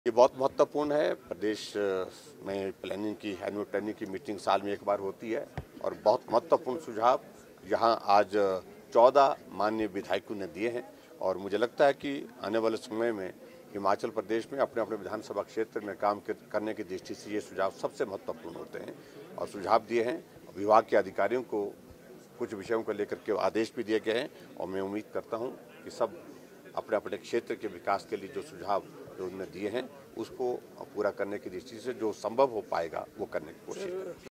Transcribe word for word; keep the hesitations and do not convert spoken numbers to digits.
ये बहुत महत्वपूर्ण है। प्रदेश में प्लानिंग की एनुअल प्लानिंग की मीटिंग साल में एक बार होती है और बहुत महत्वपूर्ण सुझाव यहाँ आज चौदह माननीय विधायकों ने दिए हैं और मुझे लगता है कि आने वाले समय में हिमाचल प्रदेश में अपने अपने विधानसभा क्षेत्र में काम करने की दृष्टि से ये सुझाव सबसे महत्वपूर्ण होते हैं और सुझाव दिए हैं। विभाग के अधिकारियों को कुछ विषयों को लेकर के आदेश भी दिए गए हैं और मैं उम्मीद करता हूँ कि सब अपने अपने क्षेत्र के विकास के लिए जो सुझाव जो उन्होंने दिए हैं उसको पूरा करने की दृष्टि से जो संभव हो पाएगा वो करने की कोशिश करें।